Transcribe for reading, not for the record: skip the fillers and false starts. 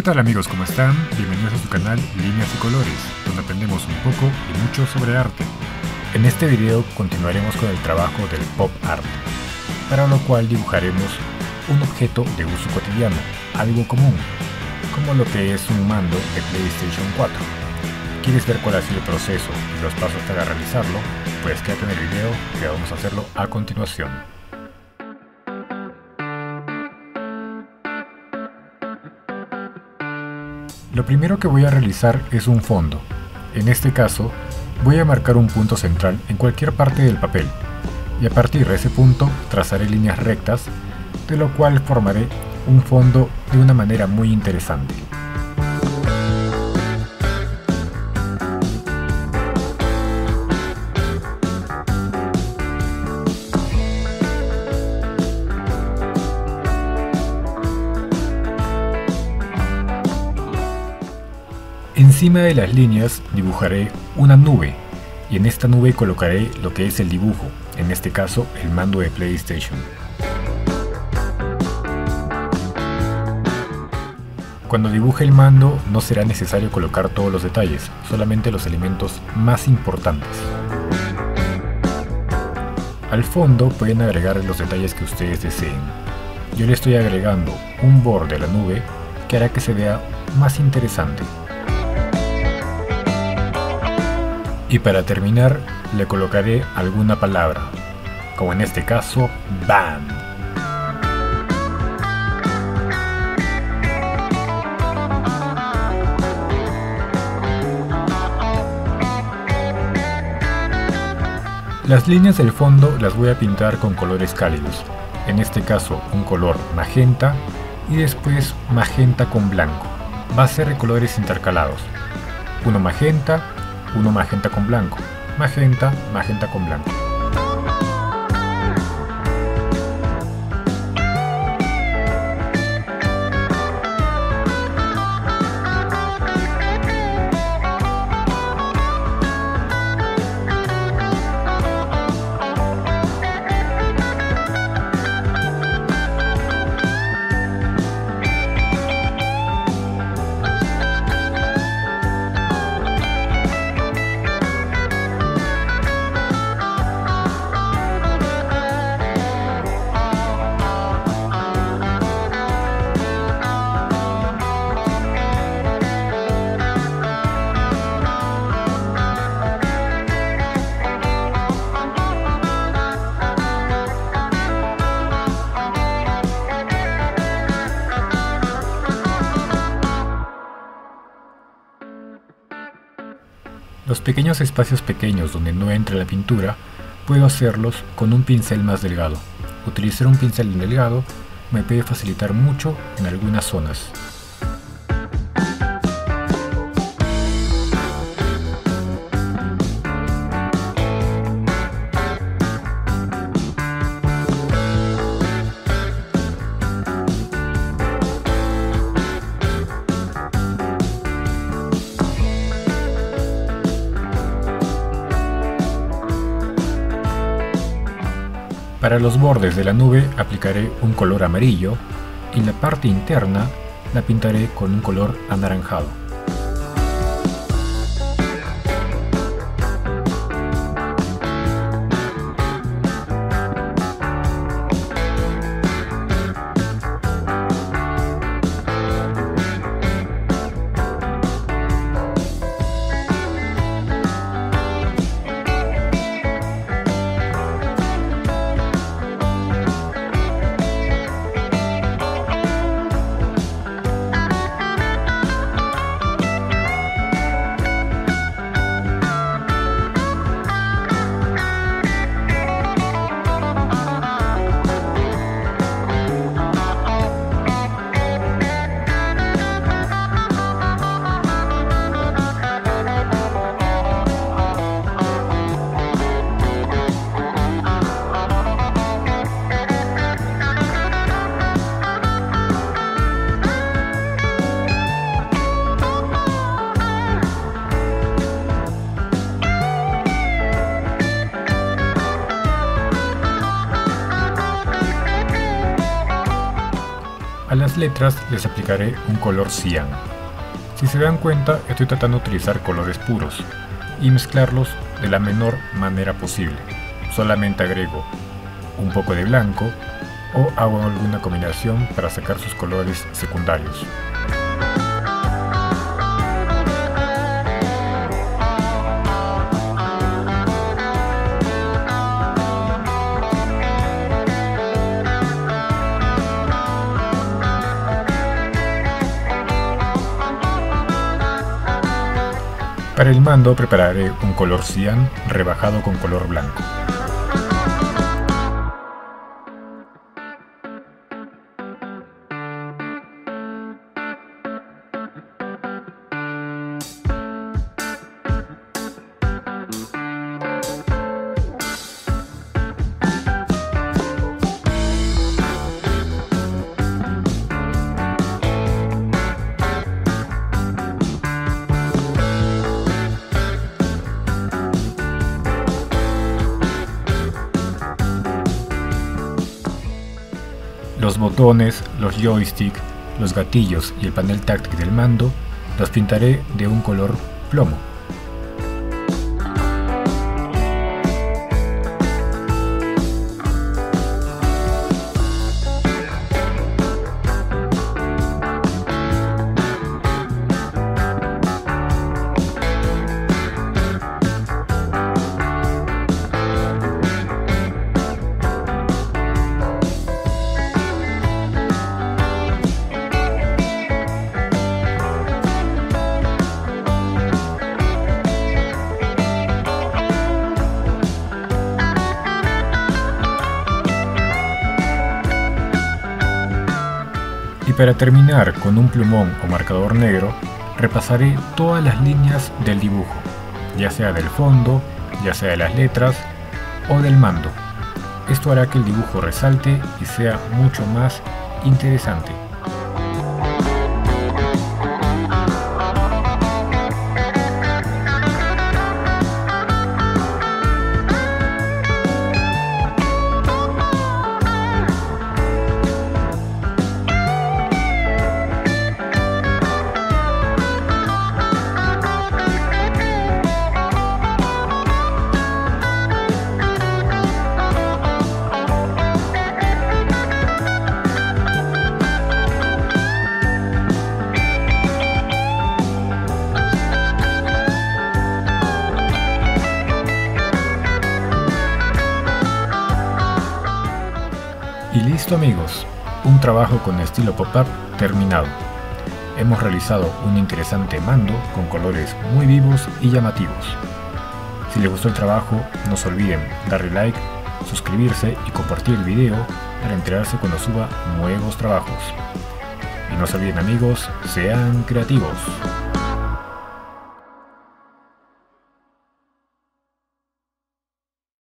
¿Qué tal amigos? ¿Cómo están? Bienvenidos a su canal Líneas y Colores, donde aprendemos un poco y mucho sobre arte. En este video continuaremos con el trabajo del pop art, para lo cual dibujaremos un objeto de uso cotidiano, algo común, como lo que es un mando de PlayStation 4. ¿Quieres ver cuál ha sido el proceso y los pasos para realizarlo? Pues quédate en el video que vamos a hacerlo a continuación. Lo primero que voy a realizar es un fondo. En este caso, voy a marcar un punto central en cualquier parte del papel, y a partir de ese punto trazaré líneas rectas, de lo cual formaré un fondo de una manera muy interesante. Encima de las líneas dibujaré una nube, y en esta nube colocaré lo que es el dibujo, en este caso el mando de PlayStation. Cuando dibuje el mando no será necesario colocar todos los detalles, solamente los elementos más importantes. Al fondo pueden agregar los detalles que ustedes deseen. Yo le estoy agregando un borde a la nube que hará que se vea más interesante. Y para terminar, le colocaré alguna palabra, como en este caso, BAM. Las líneas del fondo las voy a pintar con colores cálidos, en este caso un color magenta y después magenta con blanco. Va a ser de colores intercalados, uno magenta con blanco, magenta con blanco. Los pequeños espacios pequeños donde no entra la pintura, puedo hacerlos con un pincel más delgado. Utilizar un pincel delgado me puede facilitar mucho en algunas zonas. Para los bordes de la nube aplicaré un color amarillo y la parte interna la pintaré con un color anaranjado. A las letras les aplicaré un color cian. Si se dan cuenta, estoy tratando de utilizar colores puros y mezclarlos de la menor manera posible. Solamente agrego un poco de blanco o hago alguna combinación para sacar sus colores secundarios. Para el mando prepararé un color cian rebajado con color blanco. Los botones, los joysticks, los gatillos y el panel táctil del mando los pintaré de un color plomo. Y para terminar con un plumón o marcador negro, repasaré todas las líneas del dibujo, ya sea del fondo, ya sea de las letras o del mando. Esto hará que el dibujo resalte y sea mucho más interesante. Y listo amigos, un trabajo con estilo pop-up terminado. Hemos realizado un interesante mando con colores muy vivos y llamativos. Si les gustó el trabajo, no se olviden darle like, suscribirse y compartir el video para enterarse cuando suba nuevos trabajos. Y no se olviden amigos, sean creativos.